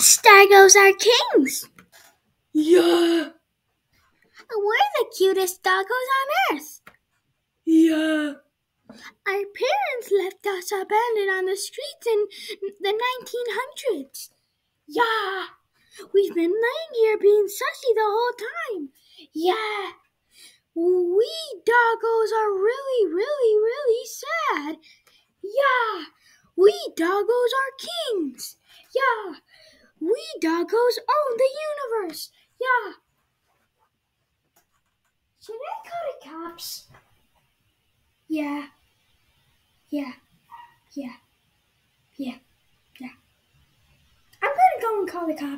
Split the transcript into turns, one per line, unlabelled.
Doggos are kings.
Yeah,
We're the cutest doggos on earth.
yeah,
Our parents left us abandoned on the streets in the 1900s. Yeah, we've been laying here being sussy the whole time. Yeah, we doggos are really, really, really sad. Yeah, we doggos are kings. Yeah, we doggos own the universe. Yeah. Should I call the cops? Yeah, yeah, yeah, yeah, yeah. I'm gonna go and call the cops.